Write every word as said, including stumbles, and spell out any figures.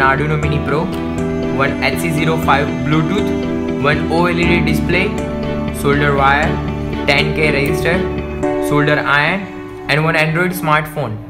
Arduino Mini Pro, one H C zero five Bluetooth, one O L E D display, solder wire, ten K resistor, solder iron, and one Android smartphone.